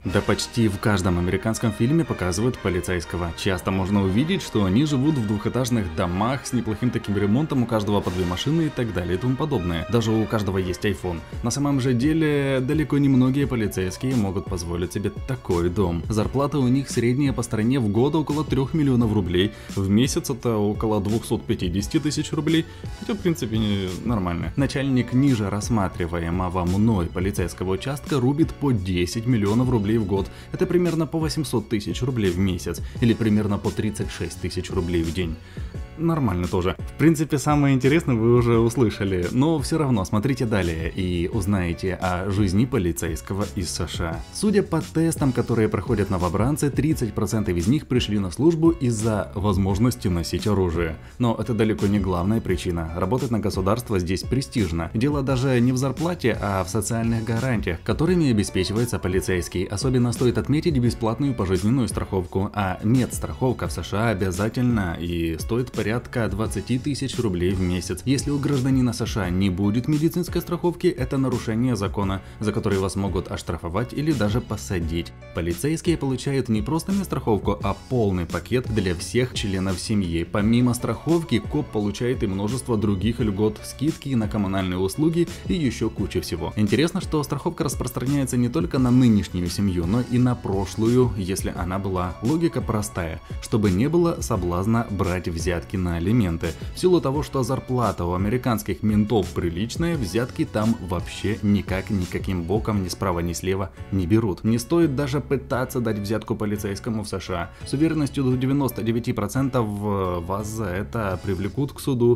Да почти в каждом американском фильме показывают полицейского. Часто можно увидеть, что они живут в двухэтажных домах с неплохим таким ремонтом, у каждого по 2 машины и так далее и тому подобное. Даже у каждого есть iPhone. На самом же деле, далеко не многие полицейские могут позволить себе такой дом. Зарплата у них средняя по стране в год около 3 миллионов рублей, в месяц это около 250 тысяч рублей, хотя в принципе нормально. Начальник ниже рассматриваемого мной полицейского участка рубит по 10 миллионов рублей в год. Это примерно по 800 тысяч рублей в месяц, или примерно по 36 тысяч рублей в день. Нормально тоже. В принципе, самое интересное вы уже услышали, но все равно смотрите далее и узнаете о жизни полицейского из США. Судя по тестам, которые проходят новобранцы, 30% из них пришли на службу из-за возможности носить оружие. Но это далеко не главная причина. Работать на государство здесь престижно. Дело даже не в зарплате, а в социальных гарантиях, которыми обеспечивается полицейский. Особенно стоит отметить бесплатную пожизненную страховку, а медстраховка в США обязательна и стоит порядка 20 тысяч рублей в месяц. Если у гражданина США не будет медицинской страховки, это нарушение закона, за которое вас могут оштрафовать или даже посадить. Полицейские получают не просто медстраховку, а полный пакет для всех членов семьи. Помимо страховки, коп получает и множество других льгот, скидки на коммунальные услуги и еще куча всего. Интересно, что страховка распространяется не только на нынешнюю семью, но и на прошлую, если она была. Логика простая, чтобы не было соблазна брать взятки на алименты. В силу того, что зарплата у американских ментов приличная, взятки там вообще никаким боком ни справа ни слева не берут. Не стоит даже пытаться дать взятку полицейскому в США. С уверенностью до 99% вас за это привлекут к суду.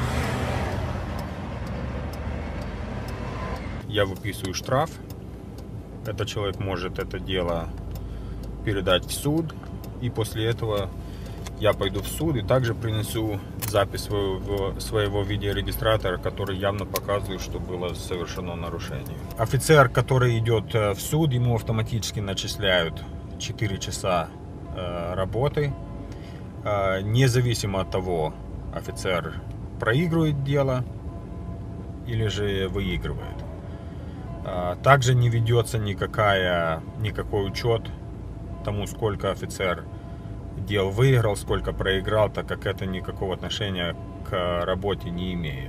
Я выписываю штраф. Этот человек может это дело передать в суд. И после этого я пойду в суд и также принесу запись своего видеорегистратора, который явно показывает, что было совершено нарушение. Офицер, который идет в суд, ему автоматически начисляют 4 часа работы. Независимо от того, офицер проигрывает дело или же выигрывает. Также не ведется никакой учет тому, сколько офицер дел выиграл, сколько проиграл, так как это никакого отношения к работе не имеет.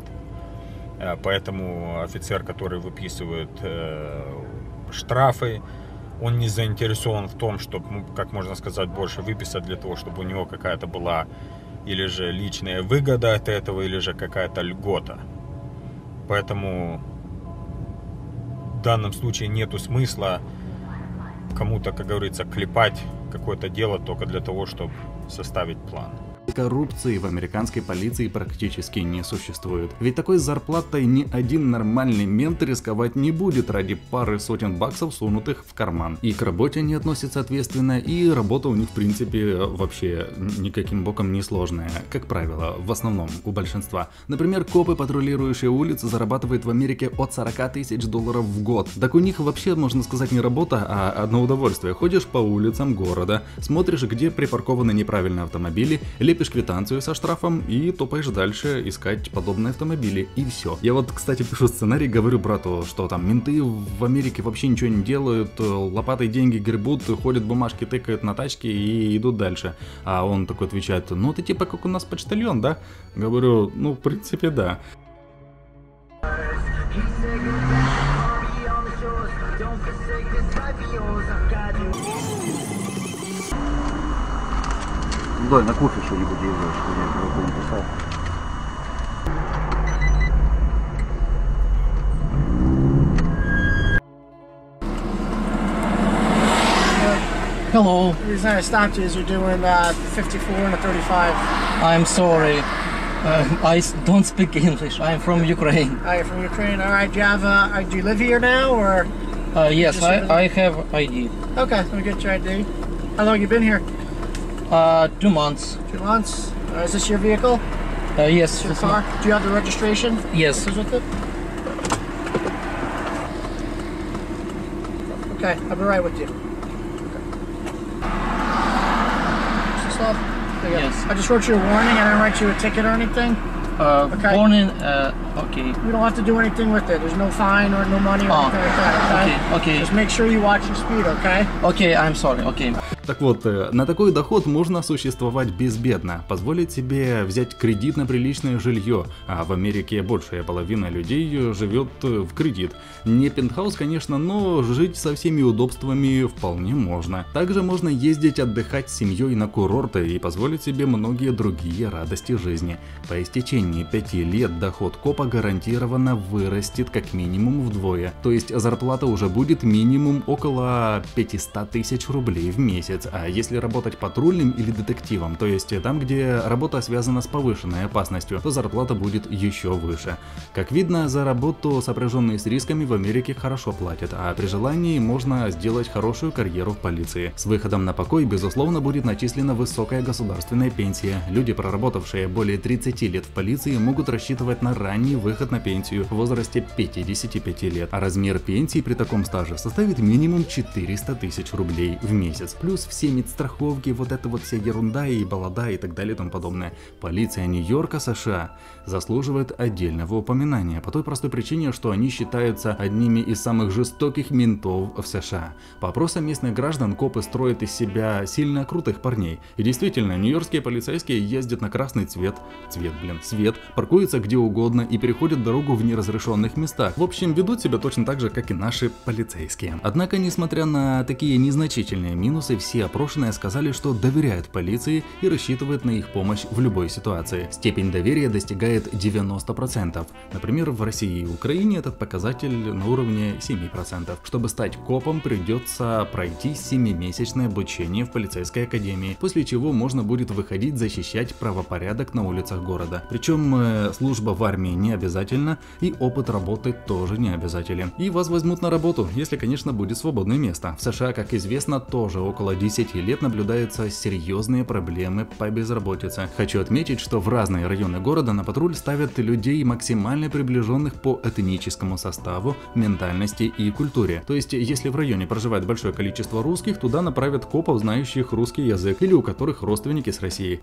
Поэтому офицер, который выписывает штрафы, он не заинтересован в том, чтобы, как можно сказать, больше выписать для того, чтобы у него какая-то была или же личная выгода от этого, или же какая-то льгота. Поэтому в данном случае нету смысла кому-то, как говорится, клепать какое-то дело только для того, чтобы составить план. Коррупции в американской полиции практически не существует. Ведь такой зарплатой ни один нормальный мент рисковать не будет ради пары сотен баксов, сунутых в карман. И к работе они относятся ответственно, и работа у них в принципе вообще никаким боком не сложная. Как правило, в основном у большинства. Например, копы, патрулирующие улицы, зарабатывают в Америке от 40 тысяч долларов в год. Так у них вообще, можно сказать, не работа, а одно удовольствие. Ходишь по улицам города, смотришь, где припаркованы неправильные автомобили, лепишь квитанцию со штрафом и топаешь дальше искать подобные автомобили, и все. Я вот, кстати, пишу сценарий, говорю брату, что там менты в Америке вообще ничего не делают, лопатой деньги гребут, ходят, бумажки тыкают на тачки и идут дальше. А он такой отвечает: ну ты типа как у нас почтальон, да? Говорю: ну в принципе да. Дай на кофе что-нибудь делаешь, что я просто написал. Hello. The reason I stopped you is you're doing 54 and a 35. I'm sorry. I don't speak English. I'm from Ukraine. You're from Ukraine. All right, do you have do you live here now or? Yes, I have ID. Okay, let me get your ID. How long you been here? 2 months. 2 months. Is this your vehicle? Yes. Your car? Do you have the registration? Yes. With it? Okay, I'll be right with you. Stuff? Yes. I just wrote you a warning. I didn't write you a ticket or anything. Okay. Born in. Okay. You don't have to do anything with it. There's no fine or no money or Oh, anything like that, okay? okay. Just make sure you watch your speed, okay? Okay, I'm sorry. Okay. Так вот, на такой доход можно существовать безбедно, позволить себе взять кредит на приличное жилье, а в Америке большая половина людей живет в кредит. Не пентхаус, конечно, но жить со всеми удобствами вполне можно. Также можно ездить отдыхать с семьей на курорты и позволить себе многие другие радости жизни. По истечении 5 лет доход копа гарантированно вырастет как минимум вдвое, то есть зарплата уже будет минимум около 500 тысяч рублей в месяц. А если работать патрульным или детективом, то есть там, где работа связана с повышенной опасностью, то зарплата будет еще выше. Как видно, за работу, сопряженную с рисками, в Америке хорошо платят, а при желании можно сделать хорошую карьеру в полиции. С выходом на покой, безусловно, будет начислена высокая государственная пенсия. Люди, проработавшие более 30 лет в полиции, могут рассчитывать на ранний выход на пенсию в возрасте 55 лет, а размер пенсии при таком стаже составит минимум 400 тысяч рублей в месяц. Плюс все медстраховки, вот эта вот вся ерунда и баллада и так далее и тому подобное. Полиция Нью-Йорка, США заслуживает отдельного упоминания по той простой причине, что они считаются одними из самых жестоких ментов в США. По опросам местных граждан, копы строят из себя сильно крутых парней. И действительно, нью-йоркские полицейские ездят на красный свет, паркуются где угодно и переходят дорогу в неразрешенных местах. В общем, ведут себя точно так же, как и наши полицейские. Однако, несмотря на такие незначительные минусы, все опрошенные сказали, что доверяют полиции и рассчитывают на их помощь в любой ситуации. Степень доверия достигает 90%. Например, в России и Украине этот показатель на уровне 7%. Чтобы стать копом, придется пройти 7-месячное обучение в полицейской академии, после чего можно будет выходить защищать правопорядок на улицах города. Причем служба в армии не обязательна и опыт работы тоже не обязателен. И вас возьмут на работу, если, конечно, будет свободное место. В США, как известно, тоже около 10 лет наблюдаются серьезные проблемы по безработице. Хочу отметить, что в разные районы города на патруль ставят людей, максимально приближенных по этническому составу, ментальности и культуре. То есть, если в районе проживает большое количество русских, туда направят копов, знающих русский язык, или у которых родственники с России.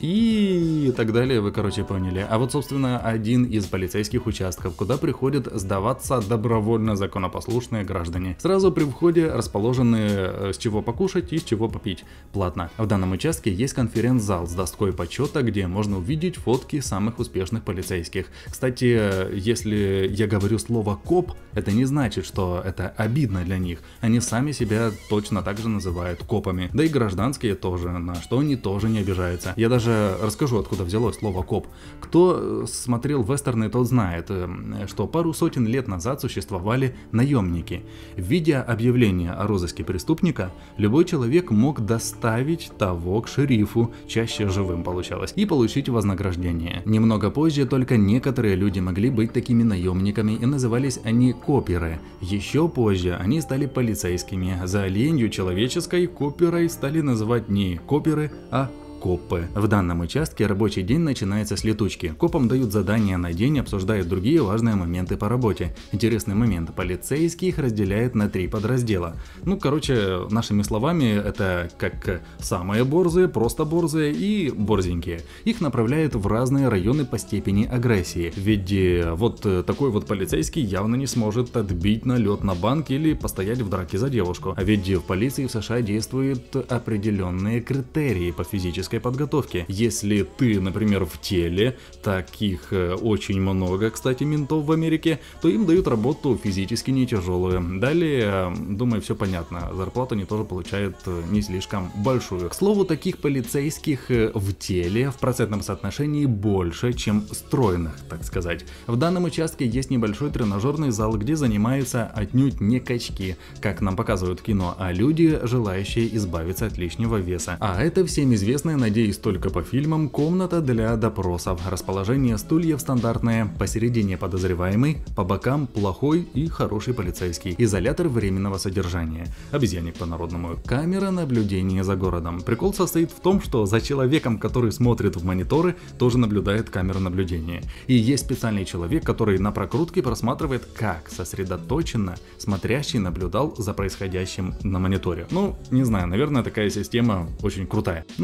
И так далее, вы, короче, поняли. А вот, собственно, один из полицейских участков, куда приходят сдаваться добровольно законопослушные граждане. Сразу при входе расположены с чего покушать и с чего попить. Платно. В данном участке есть конференц-зал с доской почета, где можно увидеть фотки самых успешных полицейских. Кстати, если я говорю слово «коп», это не значит, что это обидно для них. Они сами себя точно так же называют копами. Да и гражданские тоже, на что они тоже не обижаются. Я даже расскажу, откуда взялось слово «коп». Кто смотрел вестерны, тот знает, что пару сотен лет назад существовали наемники. Введя объявление о розыске преступника, любой человек мог доставить того к шерифу, чаще живым получалось, и получить вознаграждение. Немного позже только некоторые люди могли быть такими наемниками, и назывались они коперы. Еще позже они стали полицейскими. За ленью человеческой коперой стали называть не коперы, а копы. В данном участке рабочий день начинается с летучки. Копам дают задания на день, обсуждают другие важные моменты по работе. Интересный момент. Полицейские их разделяют на 3 подраздела. Ну, короче, нашими словами, это как самые борзые, просто борзые и борзенькие. Их направляют в разные районы по степени агрессии. Ведь вот такой вот полицейский явно не сможет отбить налет на банк или постоять в драке за девушку. А ведь в полиции в США действуют определенные критерии по физической подготовки. Если ты, например, в теле, таких очень много, кстати, ментов в Америке, то им дают работу физически не тяжелую. Далее, думаю, все понятно, зарплату они тоже получают не слишком большую. К слову, таких полицейских в теле в процентном соотношении больше, чем стройных, так сказать. В данном участке есть небольшой тренажерный зал, где занимаются отнюдь не качки, как нам показывают в кино, а люди, желающие избавиться от лишнего веса. А это всем известная, надеюсь, только по фильмам, комната для допросов. Расположение стульев стандартное, посередине подозреваемый, по бокам плохой и хороший полицейский. Изолятор временного содержания. Обезьянник по-народному. Камера наблюдения за городом. Прикол состоит в том, что за человеком, который смотрит в мониторы, тоже наблюдает камера наблюдения. И есть специальный человек, который на прокрутке просматривает, как сосредоточенно смотрящий наблюдал за происходящим на мониторе. Ну, не знаю, наверное, такая система очень крутая. Ну а работа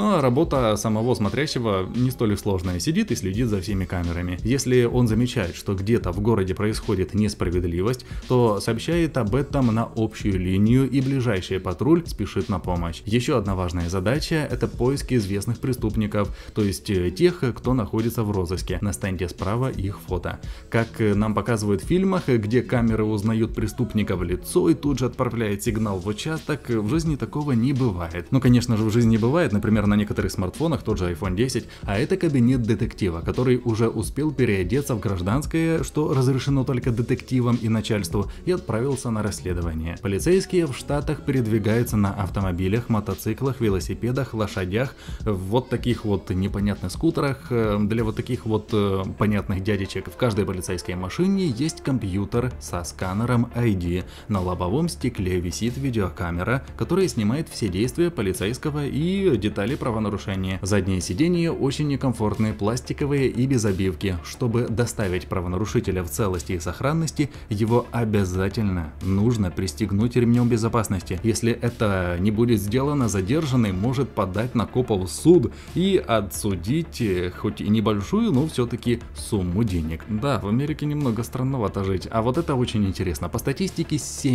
работа самого смотрящего не столь сложная, сидит и следит за всеми камерами. Если он замечает, что где-то в городе происходит несправедливость, то сообщает об этом на общую линию, и ближайший патруль спешит на помощь. Еще одна важная задача – это поиск известных преступников, то есть тех, кто находится в розыске. На стенде справа их фото. Как нам показывают в фильмах, где камеры узнают преступника в лицо и тут же отправляет сигнал в участок, в жизни такого не бывает. Ну, конечно же, в жизни бывает, например, на некоторых смартфонах, тот же iPhone 10, а это кабинет детектива, который уже успел переодеться в гражданское, что разрешено только детективам и начальству, и отправился на расследование. Полицейские в Штатах передвигаются на автомобилях, мотоциклах, велосипедах, лошадях, вот таких вот непонятных скутерах, для вот таких вот понятных дядечек. В каждой полицейской машине есть компьютер со сканером ID. На лобовом стекле висит видеокамера, которая снимает все действия полицейского и детали правонарушения. Задние сиденья очень некомфортные, пластиковые и без обивки. Чтобы доставить правонарушителя в целости и сохранности, его обязательно нужно пристегнуть ремнем безопасности. Если это не будет сделано, задержанный может подать на копов в суд и отсудить хоть и небольшую, но все-таки сумму денег. Да, в Америке немного странновато жить, а вот это очень интересно. По статистике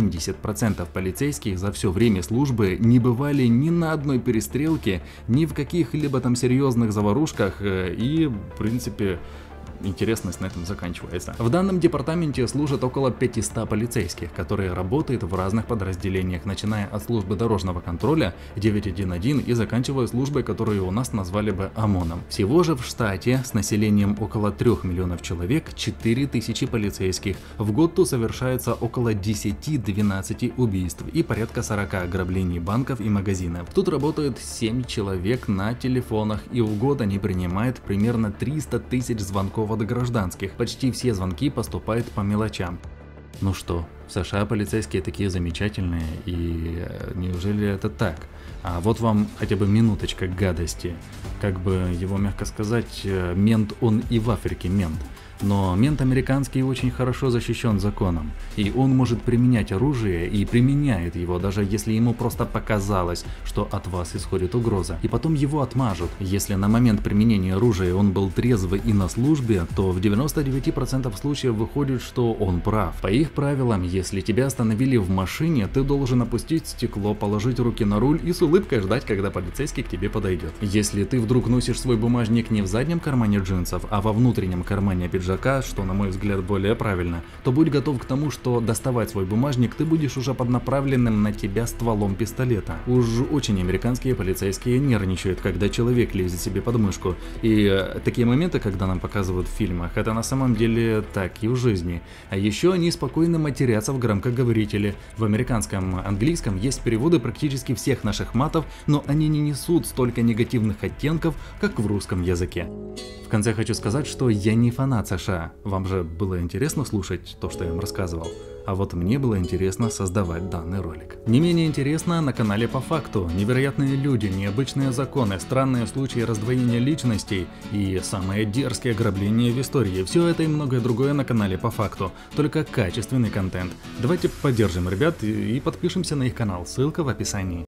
70% полицейских за все время службы не бывали ни на одной перестрелке, ни в каких-либо там серьезных заварушках, и в принципе интересность на этом заканчивается. В данном департаменте служат около 500 полицейских, которые работают в разных подразделениях, начиная от службы дорожного контроля 911 и заканчивая службой, которую у нас назвали бы ОМОНом. Всего же в штате с населением около 3 миллионов человек 4000 полицейских. В год тут совершается около 10-12 убийств и порядка 40 ограблений банков и магазинов. Тут работают 7 человек на телефонах, и в год они принимают примерно 300 тысяч звонков от гражданских. Почти все звонки поступают по мелочам. Ну что, в США полицейские такие замечательные, и неужели это так? А вот вам хотя бы минуточка гадости. Как бы его мягко сказать, мент он и в Африке мент. Но мент американский очень хорошо защищен законом, и он может применять оружие и применяет его, даже если ему просто показалось, что от вас исходит угроза, и потом его отмажут. Если на момент применения оружия он был трезвый и на службе, то в 99% случаев выходит, что он прав. По их правилам, если тебя остановили в машине, ты должен опустить стекло, положить руки на руль и с улыбкой ждать, когда полицейский к тебе подойдет. Если ты вдруг носишь свой бумажник не в заднем кармане джинсов, а во внутреннем кармане пиджака, что, на мой взгляд, более правильно, то будь готов к тому, что доставать свой бумажник ты будешь уже под направленным на тебя стволом пистолета. Уж очень американские полицейские нервничают, когда человек лезет себе под мышку. И такие моменты, когда нам показывают в фильмах, это на самом деле так и в жизни. А еще они спокойно матерятся в громкоговорителе. В американском английском есть переводы практически всех наших матов, но они не несут столько негативных оттенков, как в русском языке. В конце хочу сказать, что я не фанат США. Вам же было интересно слушать то, что я вам рассказывал? А вот мне было интересно создавать данный ролик. Не менее интересно на канале По факту. Невероятные люди, необычные законы, странные случаи раздвоения личностей и самые дерзкие ограбления в истории. Все это и многое другое на канале По факту. Только качественный контент. Давайте поддержим ребят и подпишемся на их канал. Ссылка в описании.